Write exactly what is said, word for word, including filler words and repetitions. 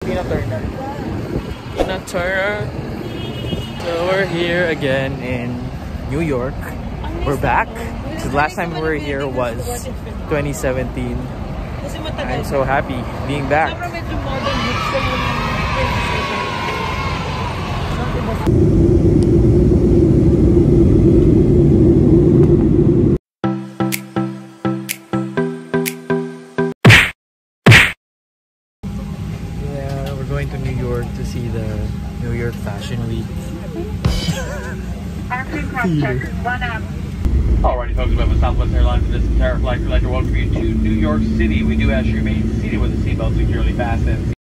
Tina Turner. Tina Turner. So we're here again in New York. We're back. The last time we were here was twenty seventeen. I'm so happy being back. Yeah, we're going to New York to see the New York Fashion Week. Alrighty folks, we have a Southwest Airlines and this entire flight. We'd like to welcome you to New York City. We do ask you to remain seated with the seatbelt securely fastened.